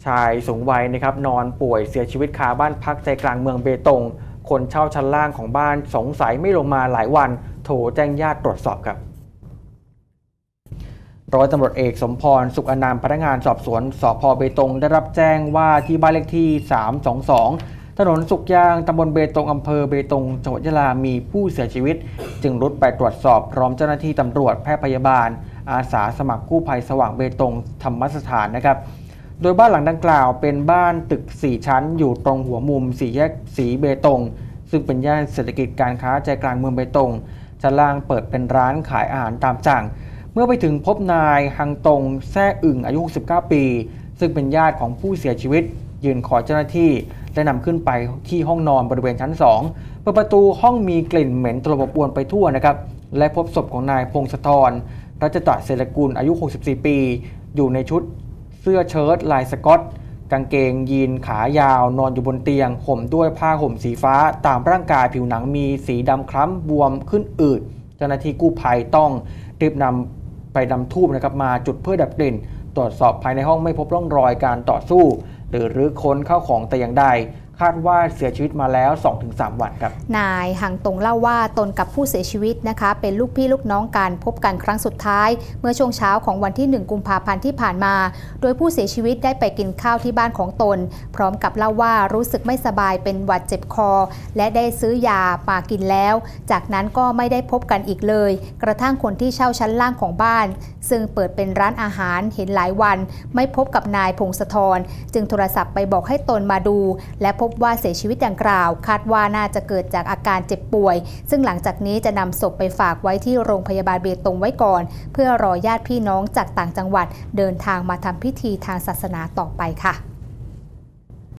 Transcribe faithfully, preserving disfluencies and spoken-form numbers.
ชายสูงวัยนะครับนอนป่วยเสียชีวิตคาบ้านพักใจกลางเมืองเบตงคนเช่าชั้นล่างของบ้านสงสัยไม่ลงมาหลายวันโทรแจ้งญาติตรวจสอบครับร้อยตำรวจเอกสมพรสุขอนามพนักงานสอบสวนสภ.เบตงได้รับแจ้งว่าที่บ้านเลขที่สามสองสองถนนสุขยางตำบลเบตงอำเภอเบตงจังหวัดยะลามีผู้เสียชีวิตจึงรุดไปตรวจสอบพร้อมเจ้าหน้าที่ตำรวจแพทย์พยาบาลอาสาสมัครกู้ภัยสว่างเบตงธรรมสถานนะครับโดยบ้านหลังดังกล่าวเป็นบ้านตึกสี่ชั้นอยู่ตรงหัวมุมสี่แยกสีเบตงซึ่งเป็นย่านเศรษฐกิจการค้าใจกลางเมืองเบตงชั้นล่างเปิดเป็นร้านขายอาหารตามสั่งเมื่อไปถึงพบนายฮังตงแซ่อึ่งอายุหกสิบเก้าปีซึ่งเป็นญาติของผู้เสียชีวิตยืนขอเจ้าหน้าที่และนำขึ้นไปที่ห้องนอนบริเวณชั้นสองเปิดประตูห้องมีกลิ่นเหม็นตลบอบอวนไปทั่วนะครับและพบศพของนายพงศธรรัชตะเศรษฐกุลอายุหกสิบสี่ปีอยู่ในชุดเสื้อเชิ้ตลายสก๊อตกางเกงยีนขายาวนอนอยู่บนเตียงห่มด้วยผ้าห่มสีฟ้าตามร่างกายผิวหนังมีสีดำคล้ำบวมขึ้นอืดเจ้าหน้าที่กู้ภัยต้องรีบนำไปนำทูบนะครับมาจุดเพื่อดับกลิ่นตรวจสอบภายในห้องไม่พบร่องรอยการต่อสู้หรือรื้อค้นเข้าของแต่อย่างใดคาดว่าเสียชีวิตมาแล้ว สองถึงสาม วันครับนายหังตงเล่าว่าตนกับผู้เสียชีวิตนะคะเป็นลูกพี่ลูกน้องกันพบกันครั้งสุดท้ายเมื่อช่วงเช้าของวันที่หนึ่งกุมภาพันธ์ที่ผ่านมาโดยผู้เสียชีวิตได้ไปกินข้าวที่บ้านของตนพร้อมกับเล่าว่ารู้สึกไม่สบายเป็นหวัดเจ็บคอและได้ซื้อยามากินแล้วจากนั้นก็ไม่ได้พบกันอีกเลยกระทั่งคนที่เช่าชั้นล่างของบ้านซึ่งเปิดเป็นร้านอาหารเห็นหลายวันไม่พบกับนายพงศธรจึงโทรศัพท์ไปบอกให้ตนมาดูและพบว่าเสียชีวิตดังกล่าวคาดว่าน่าจะเกิดจากอาการเจ็บป่วยซึ่งหลังจากนี้จะนำศพไปฝากไว้ที่โรงพยาบาลเบตงไว้ก่อนเพื่อรอญาติพี่น้องจากต่างจังหวัดเดินทางมาทำพิธีทางศาสนาต่อไปค่ะ